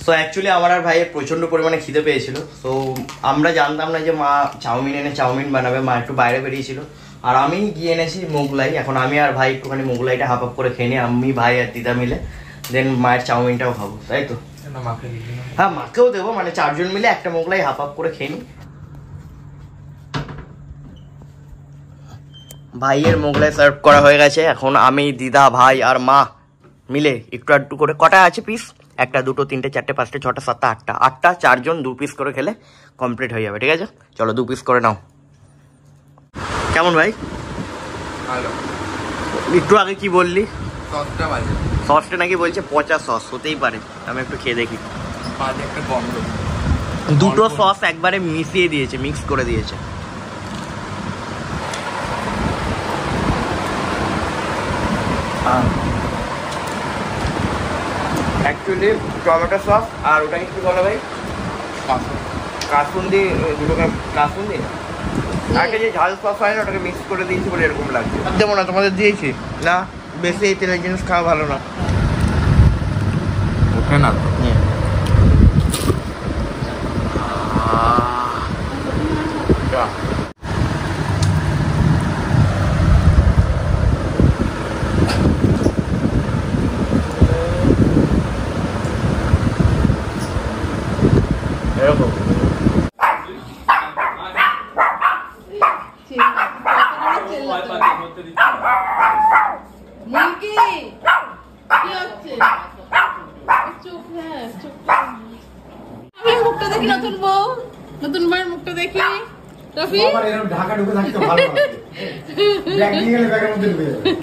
So actually আমার আর ভাইয়ের প্রচণ্ড পরিমাণে খিদে পেয়েছিল। তো আমরা জানতাম না যে মা চাউমিন বানাবে, মা একটু বাইরে বেরিয়েছিল। আর আমি গিয়ে এনেছি মোগলাই। এখন আমি আর ভাই একটুখানি মোগলাইটা হাফ করে খেয়ে নিই, আমি ভাই আর দিদা মিলে। দেন মায়ের চাউমিনটাও খাবো, তাই তো? হ্যাঁ, মাকেও দেবো, মানে 4 জন মিলে একটা মোগলাই হাফ করে খেয়ে নিই। ভাইয়ের মোগলাই সার্ভ করা হয়ে গেছে। এখন আমি, দিদা, ভাই আর মা মিলে একটু আধটু করে, কটা আছে পিস? 1, 2, 3, 4, 5, 6, 7, 8টা 4 জন 2 পিস করে খেলে কমপ্লিট হয়ে যাবে। ঠিক আছে, চলো 2 পিস করে নাও। কেমন ভাই? ভালো। একটু আগে কি বললি? সসটা বাজে। সসটা নাকি বলছে পচা সস, হতেই পারে। আমি একটু খেয়ে দেখি। একটা গন্ধ। দুটো সস একবারে মিশিয়ে দিয়েছে, মিক্স করে দিয়েছে। অ্যাকচুয়ালি টমেটো সস আর ওটাকে কি বলো ভাই? কাসুন্দি, দুটোকে কাসুন্দি একটা যে ঝাল সস হয় না, ওটাকে মিক্স করে দিয়েছি বলে এরকম লাগছে। দেবো না, তোমাদের দিয়েছি না, বেশি এই তেলের জিনিস খাওয়া ভালো না। ওঠে না তো। এরকম মুখটা দেখি, নতুন বউ, নতুন বউয়ের মুখটা দেখি। রফি ঢাকা ঢুকে থাকতে ভালো লাগে। ব্যাগ নিয়ে গেলে ব্যাগের মধ্যে ঢুকে যাবে।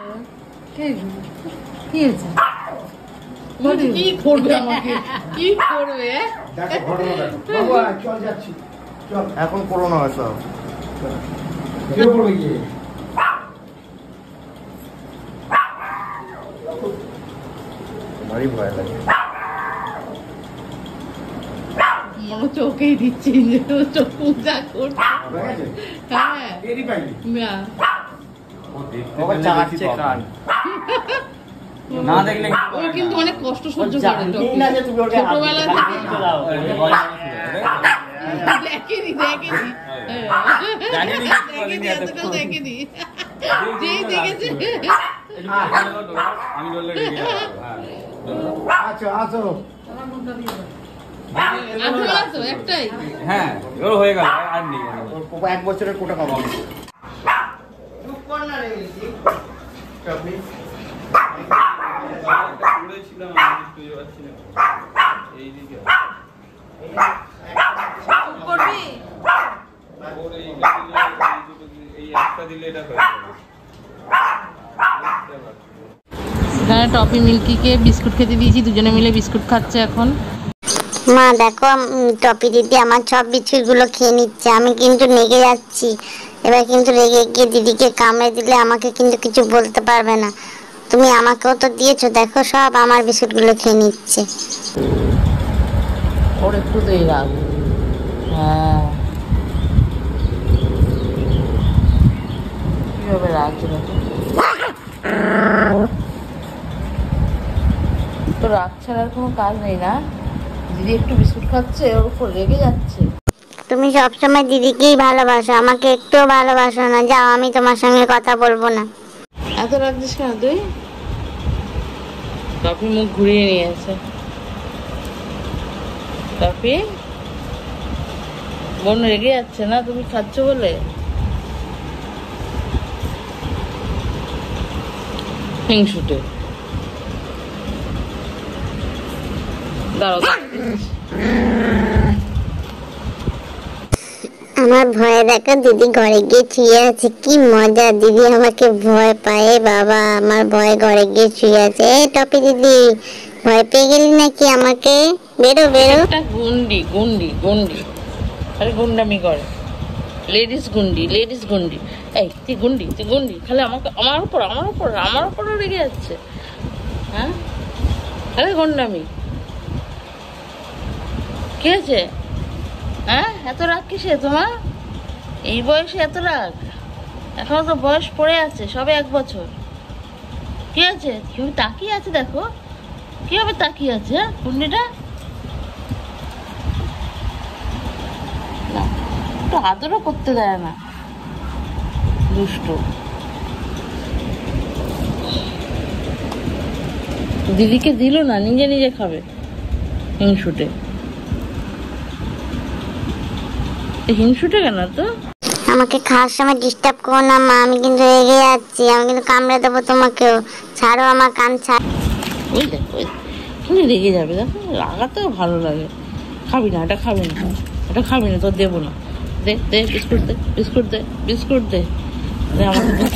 কি করবে আমাকে, কি করবে? দেখো ঘটনা দেখো। বাবু চল যাচ্ছি, চল। এখন করো না সব। কি করবে কি? ভারী ভয় লাগে। মনে চোখেই দিচ্ছি যে চোখ পূজা করছে। হ্যাঁ, এরই পাইনি। না চাচ্ছে কান। না দেখলে ও কিন্তু অনেক কষ্ট সহ্য করে। ছোটবেলা থেকে দেখেনি, এতটা দেখেনি। যেই দেখেছে আমি বললে আচ্ছা আসো। আছো একটাই। হ্যাঁ, ওর হয়ে গেল, আর নেই। 1 বছরের কোটা খাবো। এখানে টপি মিল্কিকে বিস্কুট খেতে দিয়েছি, দুজনে মিলে বিস্কুট খাচ্ছে এখন। মা দেখো, টপি দিদি আমার সব বিস্কুটগুলো খেয়ে নিচ্ছে। আমি কিন্তু রেগে যাচ্ছি। এবার কিন্তু রেগে গিয়ে দিদিকে কামড়ে দিলে আমাকে কিন্তু কিছু বলতে পারবে না। তুমি আমাকেও তো দিয়েছো, দেখো সব আমার বিস্কুটগুলো খেয়ে নিচ্ছে। ওর একটু দেই রাগ। হ্যাঁ, কিভাবে রাগ ছিল তো? রাগ ছাড়ার কোনো কাজ নেই না? দিদি একটু বিস্কুট খাচ্ছে, ওর উপর রেগে যাচ্ছে। তুমি সবসময় দিদিকেই ভালোবাসো, আমাকে একটুও ভালোবাসো না। যাও, আমি তোমার সঙ্গে কথা বলবো না। এত রাখছিস কেন তুই? টপি মুখ ঘুরিয়ে নিয়েছে। টপি বোন রেগে যাচ্ছে না তুমি খাচ্ছ বলে? হিংসুটে। দাঁড়াও, আমার ভয় দেখো, দিদি ঘরে গিয়ে শুয়ে আছে। কি মজা, দিদি আমাকে ভয় পায়। বাবা আমার ভয় ঘরে গিয়ে শুয়ে আছে। এই টপি দিদি, ভয় পেয়ে গেলি নাকি আমাকে? বেরো বেরো। গুন্ডি গুন্ডি গুন্ডি, আরে গুন্ডামি করে। লেডিস গুন্ডি, লেডিস গুন্ডি। এই তুই গুন্ডি, তুই গুন্ডি, খালি আমাকে, আমার উপর রেগে যাচ্ছে। হ্যাঁ, আরে গুন্ডামি কি আছে? হ্যাঁ, এত রাগ কিসে তোমার? এই বয়সে এত রাগ? এখনো তো বয়স পড়ে আছে, সবে 1 বছর। কি আছে? কিভাবে তাকিয়ে আছে দেখো, কিভাবে তাকিয়ে আছে। হ্যাঁ, গুন্ডিটা একটু আদরও করতে দেয় না, দুষ্ট। দিদিকে দিল না, নিজে নিজে খাবে। হিংসুটে, হিংসুটে কেন তো? আমাকে খাওয়ার সময় ডিস্টার্ব করো না মা, আমি কিন্তু রেগে যাচ্ছি, আমি কিন্তু কামড়ে দেবো তোমাকেও। ছাড়ো আমার কান, ছাড়। ওই দেখ, ওই তুমি রেগে যাবে, দেখো রাগাতেও ভালো লাগে। খাবি না, এটা খাবি না, এটা খাবি না, তোর দেবো না। দে দে বিস্কুট দে, বিস্কুট দে, বিস্কুট দে, দে আমাকে দে।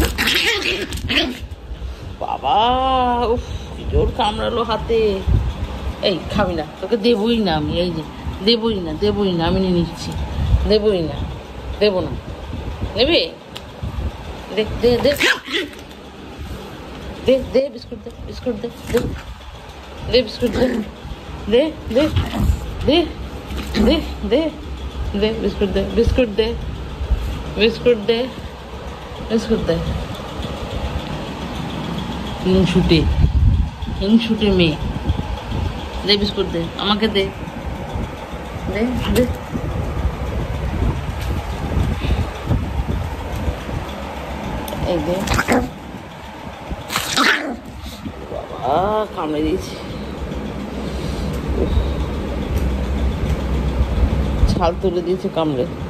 বাবা উফ, কি জোর কামড়ালো হাতে। এই খাবি না, তোকে দেবই না আমি, এই যে দেবই না, দেবই না, আমি নিয়ে নিচ্ছি, দেবই না, দেবো না। নেবে? দে দে দে দে দে বিস্কুট দে, বিস্কুট দে, দে দে বিস্কুট দে, দে দে দে দে দে দে বিস্কুট দে, বিস্কুট দে, বিস্কুট দে, বিস্কুট দে। হিংসুটে, হিংসুটে মেয়ে। দে বিস্কুট দে, আমাকে দে, দে দে। এই দে। বাবা কামড়ে দিয়েছি, ছাল তুলে দিয়েছে কামড়ে।